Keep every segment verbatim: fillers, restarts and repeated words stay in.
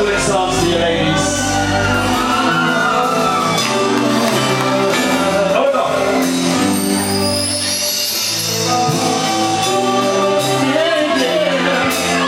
couple of songs to you ladies. Hold on. Yeah, yeah.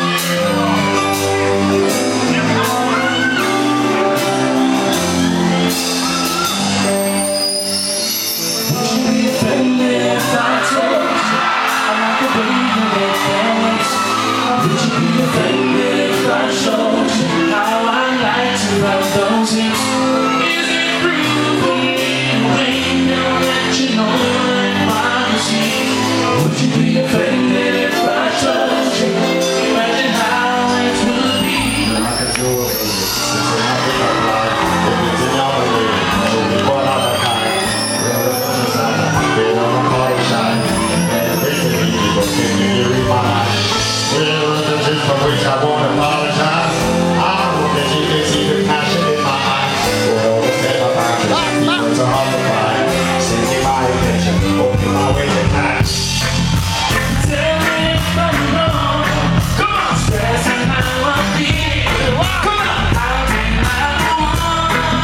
Would you be offended if I told you I'm not the baby that dance? Would you be offended if I showed you how I like to rub those hips? Is it rude for me to wait now that you know that bothers me? Would you be offended if I told you? Imagine how it would be. I can do it with you. It's an African life. It's an African life. It's one of a kind. It's on my body shine. And this is easy, but can you read my eyes? For which I won't apologize. I hope that you can see the passion in my eyes. For all the step of action, words are hard to find. Sending my attention, open my way to time. Tell me if I'm wrong. Come on, stressing how I feel. Come on, how can I go on?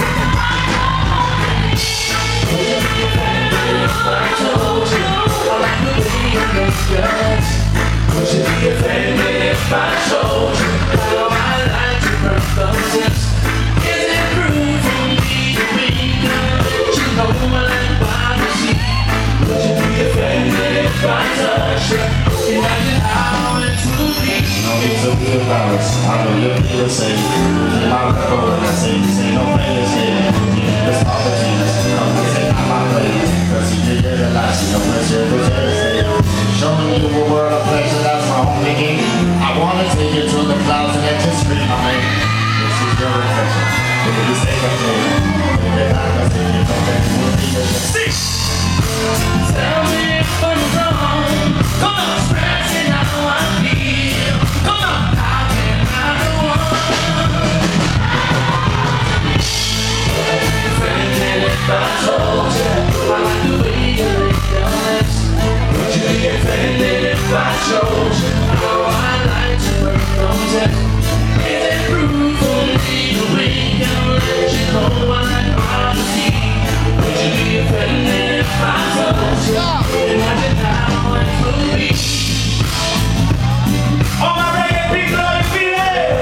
Would you be offended if I told you I like the way you make girls? Would you be offended if I showed you how I like to burn those hips? Is it rude for me to wink and let you know I like privacy? Would you be offended if I touch you? Imagine how it would be. No need to be embarrassed. I'm a little bit same. My record when I say this ain't no famous here. It's opportunities. Come and take out my place. Cause you did get a lot. You know pressure to devastate. Showing you a world of pleasure, that's my only game. I wanna take you to the clouds and let you scream my name. This is your reflection. Look at the same thing. If I can see you come back, you will be your six. Tell me if I'm wrong. Come on, expressing how I feel. Come on, how can I go on? Offended if I told you I like the way you lick your lips. Would you be offended if I showed you how I like to work those hips? Is it rude for me to wink and let you know I like privacy? Would you be offended if I told you? Imagine how it would be. All my reggae people, how you feeling?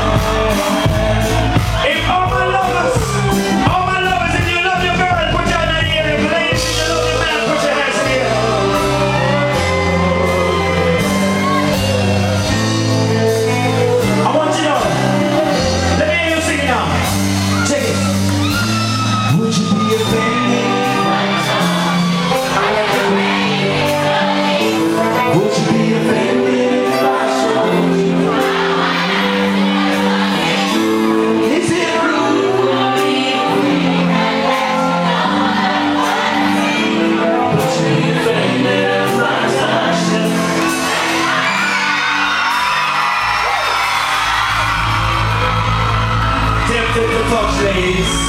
If all my lovers, all my lovers, if you love your girl, put your hand in the air. If ladies, if you love your man, put your hands in the air. Tempted to touch ladies.